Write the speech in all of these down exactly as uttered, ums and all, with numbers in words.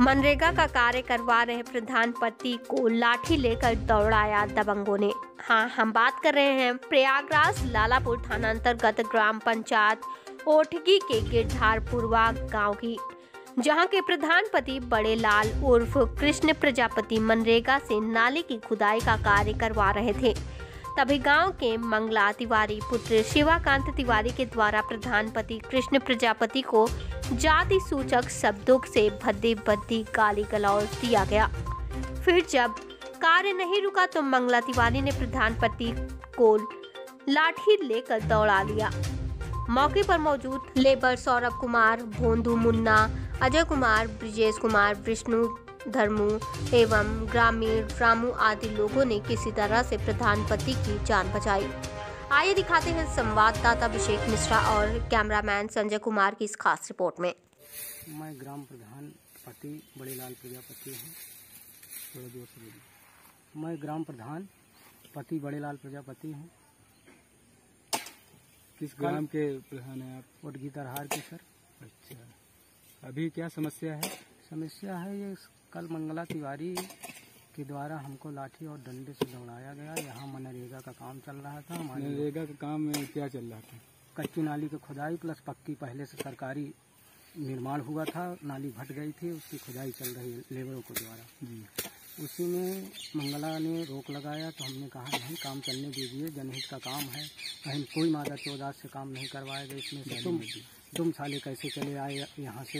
मनरेगा का कार्य करवा रहे प्रधान पति को लाठी लेकर दौड़ाया दबंगों ने। हाँ, हम बात कर रहे हैं प्रयागराज लालापुर थाना अंतर्गत ग्राम पंचायत ओठगी के गिरधारपुरवा गांव की, जहां के प्रधान पति बड़े लाल उर्फ कृष्ण प्रजापति मनरेगा से नाले की खुदाई का कार्य करवा रहे थे। तभी गांव के मंगला तिवारी पुत्र शिवाकांत तिवारी के द्वारा प्रधान पति कृष्ण प्रजापति को जाति सूचक शब्दों से भद्दी भद्दी गाली गलौज दिया गया। फिर जब कार्य नहीं रुका तो मंगला तिवारी ने प्रधान पति को लाठी लेकर दौड़ा लिया। मौके पर मौजूद लेबर सौरभ कुमार, भोंदू मुन्ना, अजय कुमार, ब्रिजेश कुमार, विष्णु धर्मू एवं ग्रामीण रामू आदि लोगों ने किसी तरह से प्रधान पति की जान बचाई। आइए दिखाते हैं संवाददाता अभिषेक मिश्रा और कैमरामैन संजय कुमार की इस खास रिपोर्ट में। मैं ग्राम प्रधान पति बड़े लाल प्रजापति हूँ। थोड़ा जोर से बोलिए। मैं ग्राम प्रधान पति बड़े लाल प्रजापति हूँ। किस ग्राम के प्रधान हैं आप? ओठगी तरहार के सर। अच्छा, अभी क्या समस्या है? समस्या है ये कल मंगला तिवारी के द्वारा हमको लाठी और डंडे से दौड़ाया गया। यहाँ मनरेगा का काम चल रहा था। मनरेगा का काम में क्या चल रहा था? कच्ची नाली की खुदाई प्लस पक्की पहले से सरकारी निर्माण हुआ था। नाली फट गई थी, उसकी खुदाई चल रही है लेबरों के द्वारा जी। उसी में मंगला ने रोक लगाया तो हमने कहा नहीं, काम चलने दीजिए, जनहित का काम है, कहीं कोई मादा चौदास से काम नहीं करवाएगा इसमें से। तुम तुम साले कैसे चले आए यहाँ से?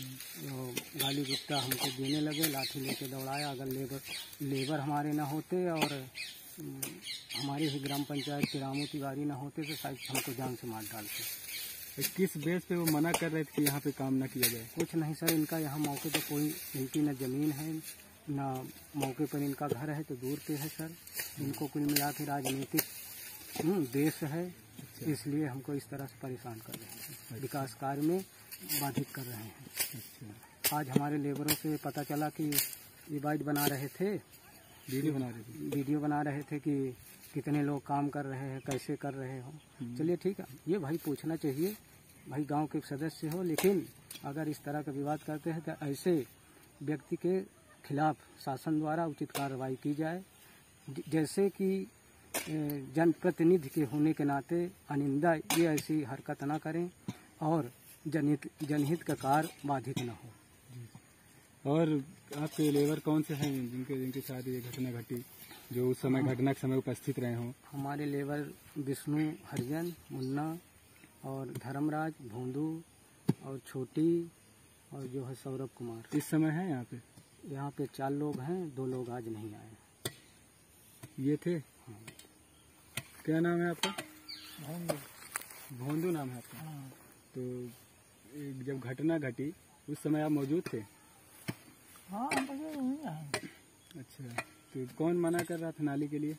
गाली गुस्सा हमको देने लगे, लाठी लेके दौड़ाया। अगर लेबर लेबर हमारे ना होते और हमारे ही ग्राम पंचायत के रामू तिवारी ना होते तो शायद हमको जान से मार डालते। किस बेस पे वो मना कर रहे थे कि यहाँ पे काम ना किया जाए? कुछ नहीं सर, इनका यहाँ मौके पर कोई इनकी न जमीन है ना मौके पर इनका घर है, तो दूर पे है सर। इनको कुल मिला के राजनीतिक देश है, इसलिए हमको इस तरह से परेशान कर रहे हैं, विकास कार्य में बाधित कर रहे हैं। आज हमारे लेबरों से पता चला कि ये बाइट बना रहे थे, वीडियो बना रहे थे वीडियो बना रहे थे कि कितने लोग काम कर रहे हैं, कैसे कर रहे हो। चलिए ठीक है, ये भाई पूछना चाहिए, भाई गांव के सदस्य हो, लेकिन अगर इस तरह का विवाद करते हैं तो ऐसे व्यक्ति के खिलाफ शासन द्वारा उचित कार्रवाई की जाए। जैसे कि जनप्रतिनिधि के होने के नाते अनिंदा ये ऐसी हरकत ना करें और जनहित जनहित का कार्य बाधित न हो। और आपके लेबर कौन से हैं जिनके जिनके साथ ये घटना घटी, जो उस समय घटना के समय उपस्थित रहे हों? हमारे लेबर विष्णु हरिजन, मुन्ना और धर्मराज, भोंदू और छोटी और जो है सौरभ कुमार इस समय है यहाँ पे? यहाँ पे चार लोग हैं, दो लोग आज नहीं आए। ये थे? हाँ। क्या नाम है आपका? भोंदू। भोंदू नाम है आपका? हाँ। तो जब घटना घटी उस समय आप मौजूद थे? हाँ, नहीं आए। अच्छा, तो कौन मना कर रहा था नाली के लिए?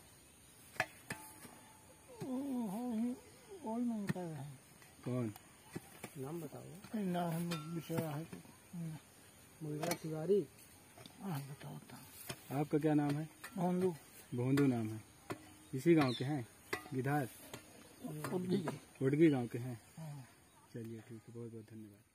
कौन मना कर रहा है? कौन? नाम बताओ। नाम विषय है मंगला तिवारी। हाँ बताओ। आपका क्या नाम है? भोंदू। भोंदू नाम है। इसी गांव के हैं? गिधार ओठगी गांव के हैं? चलिए ठीक है, बहुत बहुत धन्यवाद।